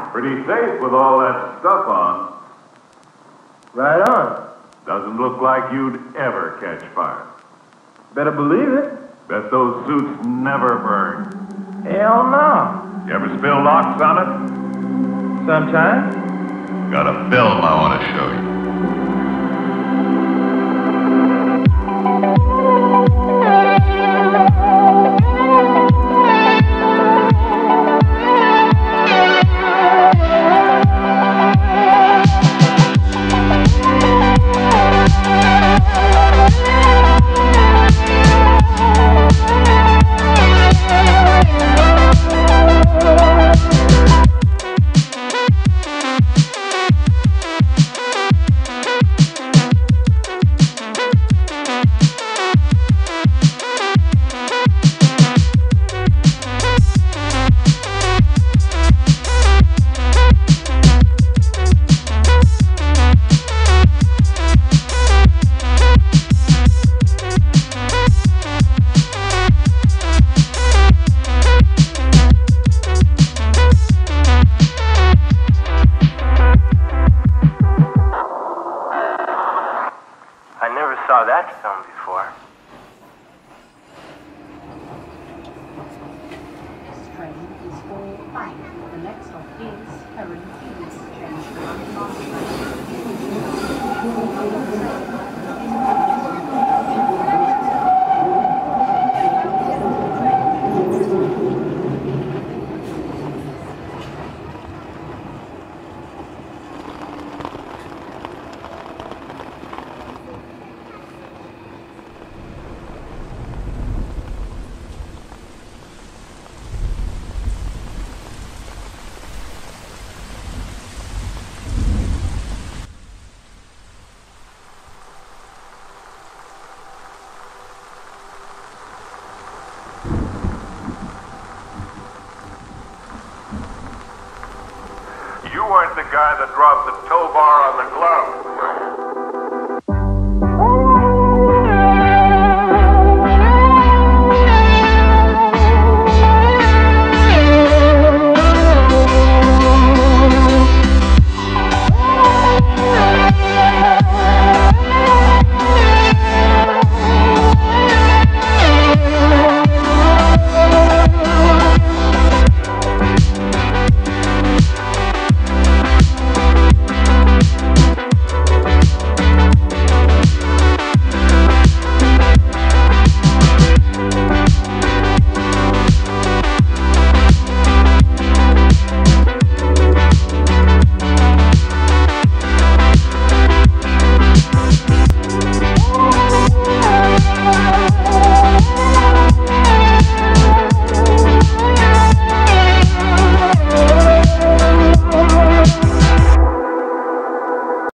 Pretty safe with all that stuff on. Right on. Doesn't look like you'd ever catch fire. Better believe it. Bet those suits never burn. Hell no. You ever spill locks on it? Sometimes. Got a film I want to show you. Saw that film before. This train is 4-5. The next stop is Heron Fields. Change to You weren't the guy that dropped the tow bar on the glove.